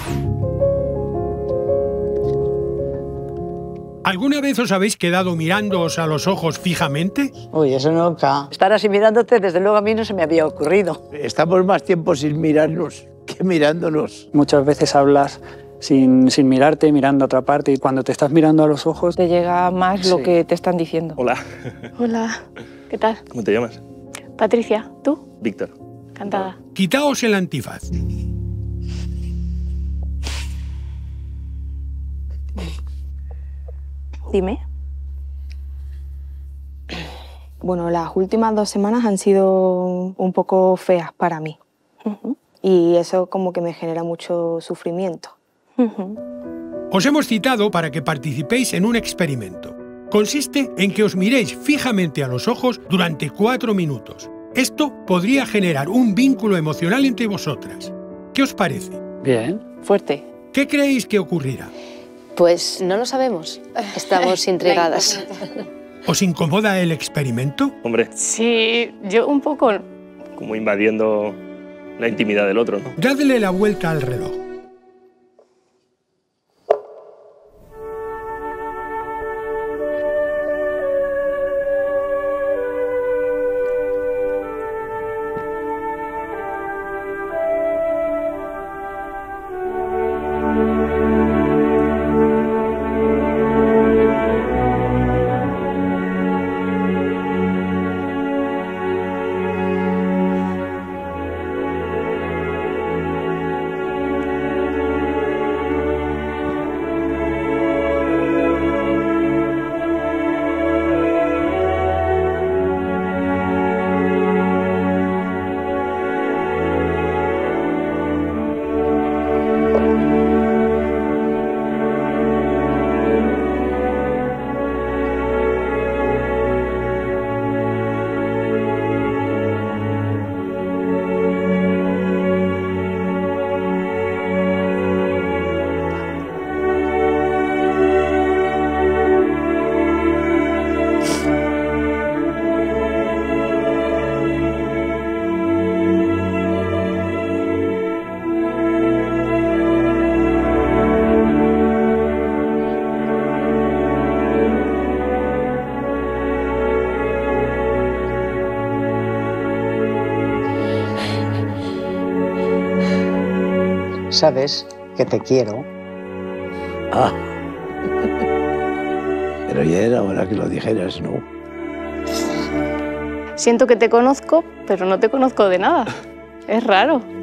¿Alguna vez os habéis quedado mirándoos a los ojos fijamente? Uy, eso nunca. Estar así mirándote, desde luego a mí no se me había ocurrido. Estamos más tiempo sin mirarnos que mirándonos. Muchas veces hablas sin mirarte, mirando a otra parte, y cuando te estás mirando a los ojos... Te llega más lo que te están diciendo. Hola. Hola, ¿qué tal? ¿Cómo te llamas? Patricia, ¿tú? Víctor. Encantada. Quitaos el antifaz. Dime. Bueno, las últimas 2 semanas han sido un poco feas para mí. Y eso como que me genera mucho sufrimiento. Os hemos citado para que participéis en un experimento. Consiste en que os miréis fijamente a los ojos durante 4 minutos. Esto podría generar un vínculo emocional entre vosotras. ¿Qué os parece? Bien. Fuerte. ¿Qué creéis que ocurrirá? Pues no lo sabemos. Estamos intrigadas. ¿Os incomoda el experimento? Hombre, Sí, yo un poco. como invadiendo la intimidad del otro, ¿no? Dadle la vuelta al reloj. Sabes que te quiero. Ah. Pero ya era hora que lo dijeras, ¿no? Siento que te conozco, pero no te conozco de nada. Es raro.